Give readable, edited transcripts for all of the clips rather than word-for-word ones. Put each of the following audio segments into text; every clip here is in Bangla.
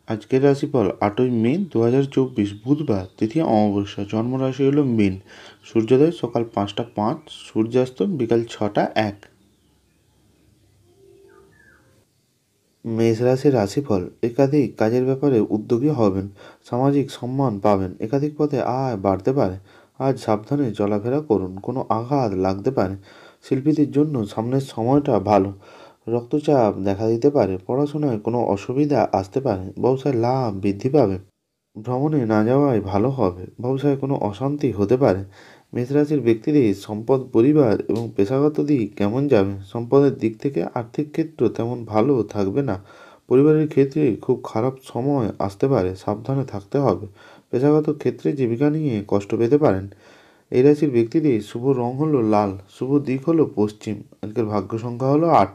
আজকের রাশিফল 8ই মে 2024 বুধবার, তিথি অমাবস্যা, জন্মরাশি হলো মীন, সূর্যোদয় সকাল 5টা 5, সূর্যাস্ত বিকাল 6টা 1। মেষ রাশির রাশিফল, একাধিক কাজের ব্যাপারে উদ্যোগী হবেন, সামাজিক সম্মান পাবেন, একাধিক পথে আয় বাড়তে পারে। আজ সাবধানে চলাফেরা করুন, কোনো আঘাত লাগতে পারে। শিল্পীদের জন্য সামনের সময়টা ভালো, রক্তচাপ দেখা দিতে পারে, পড়াশোনায় কোনো অসুবিধা আসতে পারে, ব্যবসায় লাভ বৃদ্ধি পাবে। ভ্রমণে না যাওয়াই ভালো হবে, ব্যবসায় কোনো অশান্তি হতে পারে। মেষরাশির ব্যক্তিদের সম্পদ, পরিবার এবং পেশাগত দিক কেমন যাবে? সম্পদের দিক থেকে আর্থিক ক্ষেত্র তেমন ভালো থাকবে না। পরিবারের ক্ষেত্রে খুব খারাপ সময় আসতে পারে, সাবধানে থাকতে হবে। পেশাগত ক্ষেত্রে জীবিকা নিয়ে কষ্ট পেতে পারেন। এই রাশির ব্যক্তিদের শুভ রং হলো লাল, শুভ দিক হলো পশ্চিম, আজকের ভাগ্য সংখ্যা হলো 8।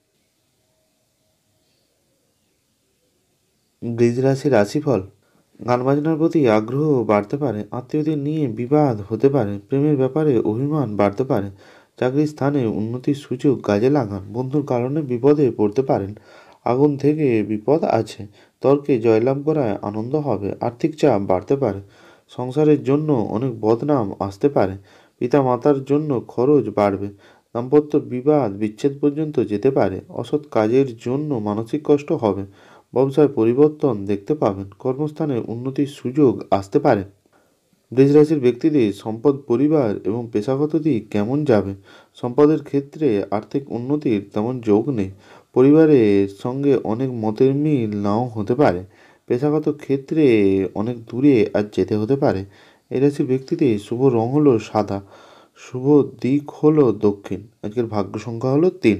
বৃষ রাশির রাশিফল, গান বাজনার প্রতি আগ্রহ বাড়তে পারে, আত্মীয়দের নিয়ে বিবাদ হতে পারে, প্রেমের ব্যাপারে অভিমান বাড়তে পারে। চাকরির স্থানে উন্নতির সুযোগ কাজে লাগান, বন্ধুর কারণে বিপদে পড়তে পারেন। আগুন থেকে বিপদ আছে, তর্কে জয়লাভ করায় আনন্দ হবে, আর্থিক চাপ বাড়তে পারে। সংসারের জন্য অনেক বদনাম আসতে পারে, পিতা মাতার জন্য খরচ বাড়বে। দাম্পত্য বিবাদ বিচ্ছেদ পর্যন্ত যেতে পারে, অসৎ কাজের জন্য মানসিক কষ্ট হবে। ব্যবসায় পরিবর্তন দেখতে পাবেন, কর্মস্থানে উন্নতির সুযোগ আসতে পারে। বৃষ রাশির ব্যক্তিদের সম্পদ, পরিবার এবং পেশাগত দিক কেমন যাবে? সম্পদের ক্ষেত্রে আর্থিক উন্নতির তেমন যোগ নেই, পরিবারের সঙ্গে অনেক মতের মিল নাও হতে পারে। পেশাগত ক্ষেত্রে অনেক দূরে আজ যেতে হতে পারে। এই রাশির ব্যক্তিদের শুভ রং হলো সাদা, শুভ দিক হলো দক্ষিণ, আজকের ভাগ্য সংখ্যা হলো 3।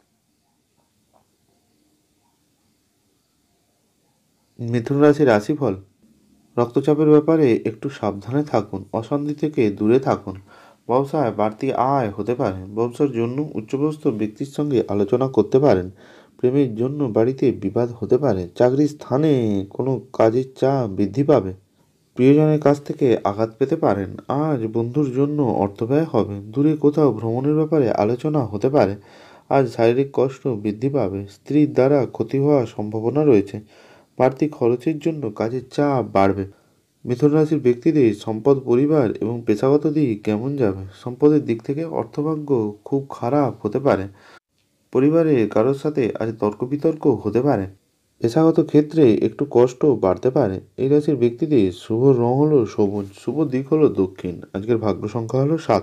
মিথুন রাশির রাশিফল, রক্তচাপের ব্যাপারে একটু সাবধানে থাকুন, অশান্তি থেকে দূরে থাকুন। ব্যবসায় বাড়তি আয় হতে পারে, ব্যবসার জন্য উচ্চপদস্থ ব্যক্তির সঙ্গে আলোচনা করতে পারেন। প্রেমের জন্য বাড়িতে বিবাদ হতে পারে, চাকরির স্থানে কোনো কাজের চাপ বৃদ্ধি পাবে। প্রিয়জনের কাছ থেকে আঘাত পেতে পারেন। আজ বন্ধুর জন্য অর্থ ব্যয় হবে, দূরে কোথাও ভ্রমণের ব্যাপারে আলোচনা হতে পারে। আজ শারীরিক কষ্ট বৃদ্ধি পাবে, স্ত্রীর দ্বারা ক্ষতি হওয়ার সম্ভাবনা রয়েছে। বাড়তি খরচের জন্য কাজের চাপ বাড়বে। মিথুন রাশির ব্যক্তিদের সম্পদ, পরিবার এবং পেশাগত দিক কেমন যাবে? সম্পদের দিক থেকে অর্থভাগ্য খুব খারাপ হতে পারে, পরিবারে কারোর সাথে আজ তর্ক বিতর্ক হতে পারে। পেশাগত ক্ষেত্রে একটু কষ্ট বাড়তে পারে। এই রাশির ব্যক্তিদের শুভ রং হলো সবুজ, শুভ দিক হলো দক্ষিণ, আজকের ভাগ্য সংখ্যা হলো 7।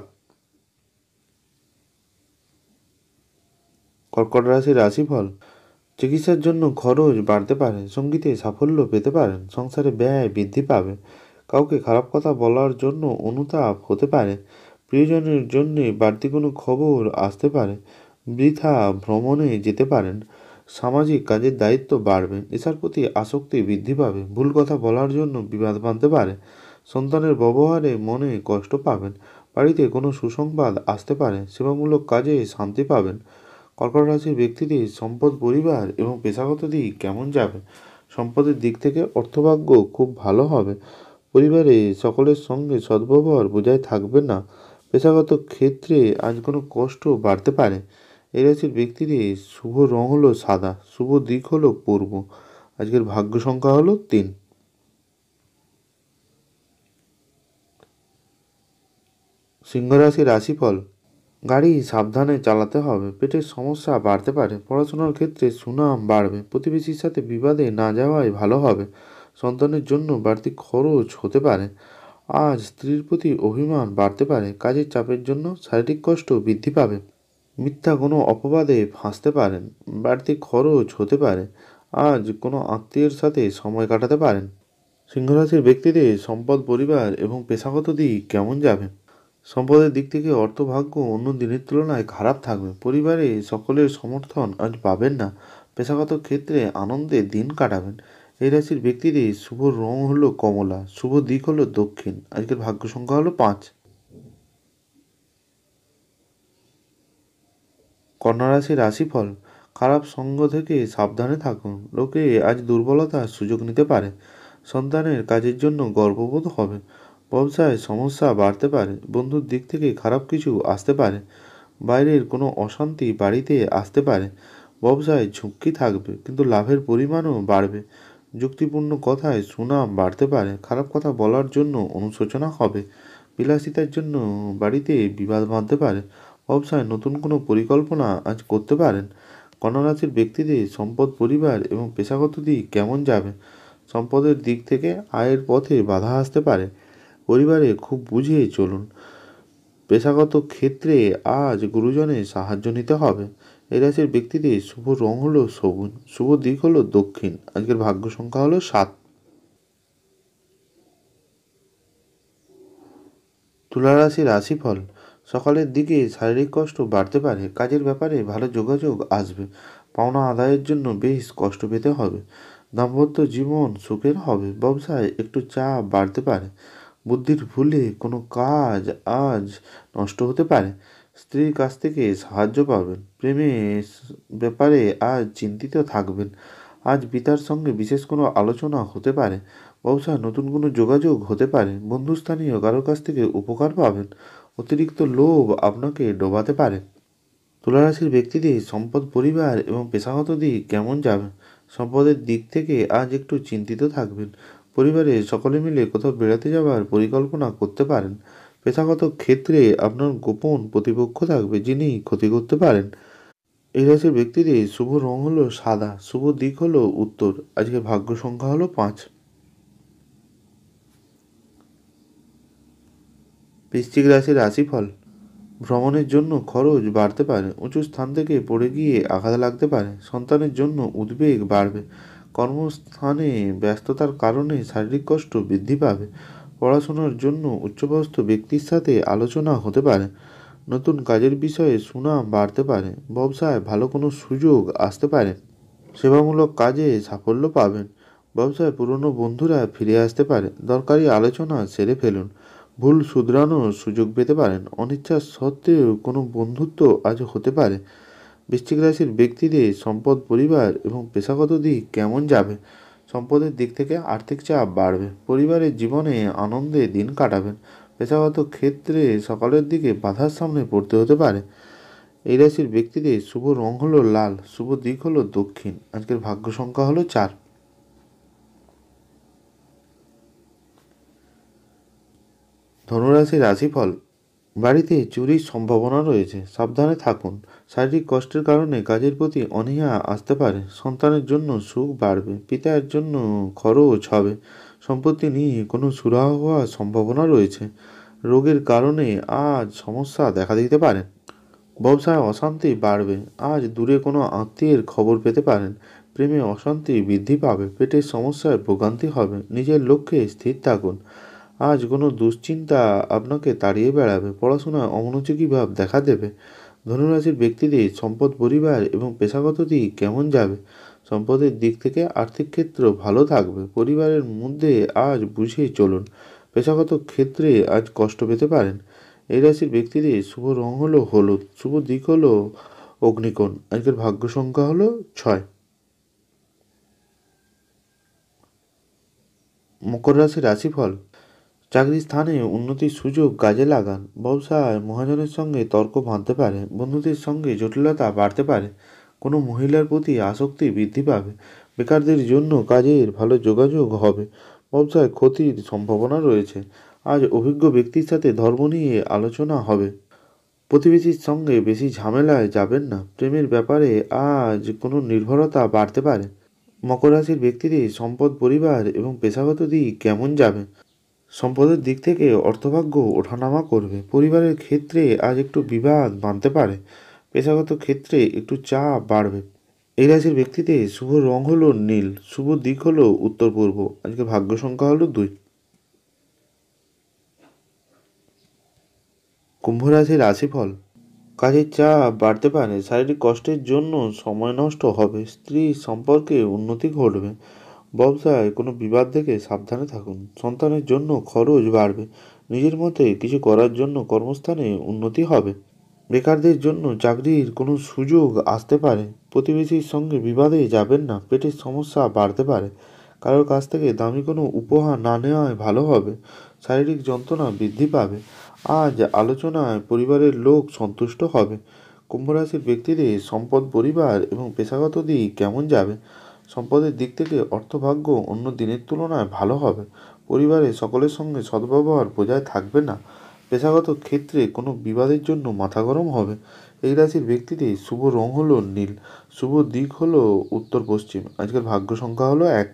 কর্কট রাশির রাশিফল, চিকিৎসার জন্য খরচ বাড়তে পারে, সঙ্গীতে সাফল্য পেতে পারেন, সংসারে ব্যয় বৃদ্ধি পাবে। কাউকে খারাপ কথা বলার জন্য অনুতাপ হতে পারে, প্রিয়জনের জন্য বাড়তি কোনো খবর আসতে পারে। বৃথা ভ্রমণে যেতে পারেন, সামাজিক কাজের দায়িত্ব বাড়বে, নেশার প্রতি আসক্তি বৃদ্ধি পাবে, ভুল কথা বলার জন্য বিবাদ বাঁধতে পারে। সন্তানের ব্যবহারে মনে কষ্ট পাবেন, বাড়িতে কোনো সুসংবাদ আসতে পারে, সেবামূলক কাজে শান্তি পাবেন। কর্কট রাশির ব্যক্তিদের সম্পদ, পরিবার এবং পেশাগত দিক কেমন যাবে? সম্পদের দিক থেকে অর্থভাগ্য খুব ভালো হবে, পরিবারে সকলের সঙ্গে সদ্ব্যবহার বজায় থাকবে না। পেশাগত ক্ষেত্রে আজ কোনো কষ্ট বাড়তে পারে। এই রাশির ব্যক্তিদের শুভ রং হলো সাদা, শুভ দিক হলো পূর্ব, আজকের ভাগ্য সংখ্যা হলো 3। সিংহ রাশির রাশিফল, গাড়ি সাবধানে চালাতে হবে, পেটের সমস্যা বাড়তে পারে, পড়াশোনার ক্ষেত্রে সুনাম বাড়বে, প্রতিবেশীর সাথে বিবাদে না যাওয়াই ভালো হবে। সন্তানের জন্য বাড়তি খরচ হতে পারে। আজ স্ত্রীর প্রতি অভিমান বাড়তে পারে, কাজের চাপের জন্য শারীরিক কষ্ট বৃদ্ধি পাবে। মিথ্যা কোনো অপবাদে ফাঁসতে পারেন, বাড়তি খরচ হতে পারে। আজ কোনো আত্মীয়ের সাথে সময় কাটাতে পারেন। সিংহরাশির ব্যক্তিদের সম্পদ, পরিবার এবং পেশাগত দিক কেমন যাবে? সম্পদের দিক থেকে অর্থভাগ্য অন্য দিনের তুলনায় খারাপ থাকবে, পরিবারে সকলের সমর্থন আজ পাবেন না। পেশাগত ক্ষেত্রে আনন্দে দিন কাটাবেন। এই রাশির ব্যক্তিদের শুভ রং হলো কমলা, শুভ দিক হলো দক্ষিণ, আজকের ভাগ্য সংখ্যা হলো 5। কন্যা রাশির রাশিফল, খারাপ সঙ্গ থেকে সাবধানে থাকুন, লোকে আজ দুর্বলতার সুযোগ নিতে পারে। সন্তানের কাজের জন্য গর্ববোধ হবে, ব্যবসায় সমস্যা বাড়তে পারে, বন্ধুর দিক থেকে খারাপ কিছু আসতে পারে। বাইরের কোনো অশান্তি বাড়িতে আসতে পারে, ব্যবসায় ঝুঁকি থাকবে কিন্তু লাভের পরিমাণও বাড়বে। যুক্তিপূর্ণ কথায় সুনাম বাড়তে পারে, খারাপ কথা বলার জন্য অনুশোচনা হবে। বিলাসিতার জন্য বাড়িতে বিবাদ বাঁধতে পারে। ব্যবসায় নতুন কোনো পরিকল্পনা আজ করতে পারেন। কন্যা রাশির ব্যক্তিদের সম্পদ, পরিবার এবং পেশাগত দিক কেমন যাবে? সম্পদের দিক থেকে আয়ের পথে বাধা আসতে পারে। পরিবারে খুব বুঝে চলুন। পেশাগত ক্ষেত্রে আজ গুরুজনের সাহায্য নিতে হবে। এই রাশির ব্যক্তিদের শুভ রং হলো সবুজ, শুভ দিক হলো দক্ষিণ। আজকের ভাগ্য সংখ্যা হলো 7। তুলা রাশির রাশিফল। সকালের দিকে শারীরিক কষ্ট বাড়তে পারে, কাজের ব্যাপারে ভালো যোগাযোগ আসবে। পাওনা আদায়ের জন্য বেশ কষ্ট পেতে হবে। দাম্পত্য জীবন সুখের হবে। ব্যবসায় একটু চাপ বাড়তে পারে। বুদ্ধির ভুলে কোনো কাজ আজ নষ্ট হতে পারে। স্ত্রীর কাছ থেকে সাহায্য পাবেন। প্রেমের ব্যাপারে আজ চিন্তিত থাকবেন। আজ পিতার সঙ্গে বিশেষ কোনো আলোচনা হতে পারে। ব্যবসায় নতুন কোনো যোগাযোগ হতে পারে। বন্ধুস্থানীয় কারোর কাছ থেকে উপকার পাবেন। অতিরিক্ত লোভ আপনাকে ডোবাতে পারে। তুলারাশির ব্যক্তিদের সম্পদ, পরিবার এবং পেশাগত দিক কেমন যাবে? সম্পদের দিক থেকে আজ একটু চিন্তিত থাকবেন। পরিবারে সকলে মিলে কোথাও বেড়াতে যাওয়ার পরিকল্পনা করতে পারেন। পেশাগত ক্ষেত্রে আপনার গোপন প্রতিপক্ষ থাকবে, যিনি ক্ষতি করতে পারেন। এই রাশির ব্যক্তিদের শুভ রং হলো সাদা, শুভ দিক হলো উত্তর। আজকে ভাগ্য সংখ্যা হলো 5। বৃশ্চিক রাশির রাশিফল। ভ্রমণের জন্য খরচ বাড়তে পারে। উঁচু স্থান থেকে পড়ে গিয়ে আঘাত লাগতে পারে। সন্তানের জন্য উদ্বেগ বাড়বে। কর্মস্থানে ব্যস্ততার কারণে শারীরিক কষ্ট বৃদ্ধি পাবে। পড়াশোনার জন্য উচ্চপদস্থ ব্যক্তির সাথে আলোচনা হতে পারে। নতুন কাজের বিষয়ে সুনাম বাড়তে পারে। ব্যবসায় ভালো কোনো সুযোগ আসতে পারে। সেবামূলক কাজে সাফল্য পাবেন। ব্যবসায় পুরনো বন্ধুরা ফিরে আসতে পারে। দরকারি আলোচনা সেরে ফেলুন। ভুল শুধরানোর সুযোগ পেতে পারেন। অনিচ্ছা সত্ত্বেও কোনো বন্ধুত্ব আজ হতে পারে। বৃশ্চিক রাশির ব্যক্তিদের সম্পদ, পরিবার এবং পেশাগত দিক কেমন যাবে? সম্পদের দিক থেকে আর্থিক চাপ বাড়বে। পরিবারের জীবনে আনন্দে দিন কাটাবেন। পেশাগত ক্ষেত্রে সকালের দিকে বাধার সামনে পড়তে হতে পারে। এই রাশির ব্যক্তিদের শুভ রং হলো লাল, শুভ দিক হলো দক্ষিণ। আজকের ভাগ্য সংখ্যা হলো 4। ধনুরাশির রাশিফল। বাড়িতে চুরির সম্ভাবনা রয়েছে, সাবধানে থাকুন। শারীরিক কষ্টের কারণে কাজের প্রতি অনীহা আসতে পারে। সন্তানের জন্য সুখ বাড়বে। পিতার জন্য খরচ হবে। সম্পত্তি নিয়ে কোনো সুরাহা হওয়ার সম্ভাবনা রয়েছে। রোগের কারণে আজ সমস্যা দেখা দিতে পারে। ব্যবসায় অশান্তি বাড়বে। আজ দূরে কোনো আত্মীয়ের খবর পেতে পারেন। প্রেমে অশান্তি বৃদ্ধি পাবে। পেটের সমস্যায় ভোগান্তি হবে। নিজের লক্ষ্যে স্থির থাকুন। আজ কোনো দুশ্চিন্তা আপনাকে তাড়িয়ে বেড়াবে। পড়াশোনায় অমনোযোগী ভাব দেখা দেবে। ধনুরাশির ব্যক্তিদের সম্পদ, পরিবার এবং পেশাগত দিক কেমন যাবে? সম্পদের দিক থেকে আর্থিক ক্ষেত্র ভালো থাকবে। পরিবারের মধ্যে আজ বুঝিয়ে চলুন। পেশাগত ক্ষেত্রে আজ কষ্ট পেতে পারেন। এই রাশির ব্যক্তিদের শুভ রং হলো হলুদ, শুভ দিক হলো অগ্নিকোণ। আজকের ভাগ্য সংখ্যা হলো 6। মকর রাশির রাশিফল। চাকরির স্থানে উন্নতির সুযোগ কাজে লাগান। ব্যবসায় মহাজনের সঙ্গে তর্ক বাঁধতে পারে। বন্ধুদের সঙ্গে জটিলতা বাড়তে পারে। কোনো মহিলার প্রতি আসক্তি বৃদ্ধি পাবে। বেকারদের জন্য কাজের ভালো যোগাযোগ হবে। ব্যবসায় ক্ষতির সম্ভাবনা রয়েছে। আজ অভিজ্ঞ ব্যক্তির সাথে ধর্ম নিয়ে আলোচনা হবে। প্রতিবেশীর সঙ্গে বেশি ঝামেলায় যাবেন না। প্রেমের ব্যাপারে আজ কোনো নির্ভরতা বাড়তে পারে। মকর রাশির ব্যক্তিদের সম্পদ, পরিবার এবং পেশাগত দিক কেমন যাবে? সম্পদের দিক থেকে অর্থভাগ্য ওঠানামা করবে। পরিবারের ক্ষেত্রে আজ একটু বিবাদ বাঁধতে পারে। পেশাগত ক্ষেত্রে একটু চাপ বাড়বে। এই রাশির ব্যক্তিদের শুভ রং হলো নীল, শুভ দিক হলো উত্তর পূর্ব। আজকে ভাগ্য সংখ্যা হলো 2। কুম্ভ রাশির রাশিফল। কাজের চাপ বাড়তে পারে। শারীরিক কষ্টের জন্য সময় নষ্ট হবে। স্ত্রী সম্পর্কে উন্নতি ঘটবে। ব্যবসায় কোনো বিবাদ থেকে সাবধানে থাকুন। সন্তানের জন্য খরচ বাড়বে। নিজের মতে কিছু করার জন্য কর্মস্থানে উন্নতি হবে। বেকারদের জন্য চাকরির কোনো সুযোগ আসতে পারে। প্রতিবেশীর সঙ্গে বিবাদে যাবেন না। পেটের সমস্যা বাড়তে পারে। কারোর কাছ থেকে দামি কোনো উপহার না নেওয়াই ভালো হবে। শারীরিক যন্ত্রণা বৃদ্ধি পাবে। আজ আলোচনায় পরিবারের লোক সন্তুষ্ট হবে। কুম্ভ রাশির ব্যক্তিদের সম্পদ, পরিবার এবং পেশাগত দিক কেমন যাবে? সম্পদের দিক থেকে অর্থভাগ্য অন্য দিনের তুলনায় ভালো হবে। পরিবারে সকলের সঙ্গে সদ্ব্যবহার বজায় থাকবে না। পেশাগত ক্ষেত্রে কোনো বিবাদের জন্য মাথা গরম হবে। এই রাশির ব্যক্তিদের শুভ রং হলো নীল, শুভ দিক হলো উত্তর পশ্চিম। আজকের ভাগ্য সংখ্যা হলো 1।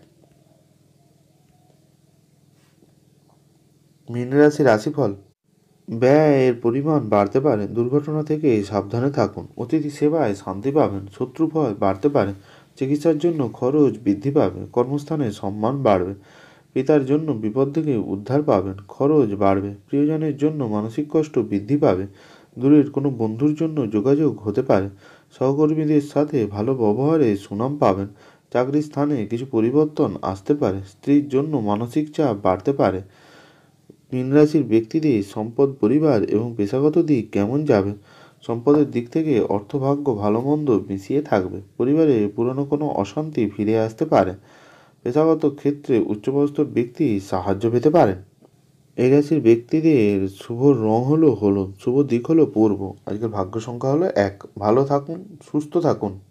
মীন রাশির রাশিফল। ব্যয়ের পরিমাণ বাড়তে পারে, দুর্ঘটনা থেকে সাবধানে থাকুন। অতিথি সেবায় শান্তি পাবেন, শত্রু ভয় বাড়তে পারে। চিকিৎসার জন্য খরচ বৃদ্ধি পাবে, কর্মস্থানে সম্মান বাড়বে। পিতার জন্য বিপদ থেকে উদ্ধার পাবেন, খরচ বাড়বে। প্রিয়জনের জন্য মানসিক কষ্ট বৃদ্ধি পাবে। দূরের কোনো বন্ধুর জন্য যোগাযোগ হতে পারে। সহকর্মীদের সাথে ভালো ব্যবহারে সুনাম পাবেন। চাকরির স্থানে কিছু পরিবর্তন আসতে পারে। স্ত্রীর জন্য মানসিক চাপ বাড়তে পারে। মীন রাশির ব্যক্তিদের সম্পদ, পরিবার এবং পেশাগত দিক কেমন যাবে? সম্পদের দিক থেকে অর্থভাগ্য ভালো মন্দ মিশিয়ে থাকবে। পরিবারে পুরনো কোনো অশান্তি ফিরে আসতে পারে। পেশাগত ক্ষেত্রে উচ্চপদস্থ ব্যক্তি সাহায্য পেতে পারেন। এই রাশির ব্যক্তিদের শুভ রং হলো হলুদ, শুভ দিক হলো পূর্ব। আজকের ভাগ্য সংখ্যা হলো 1। ভালো থাকুন, সুস্থ থাকুন।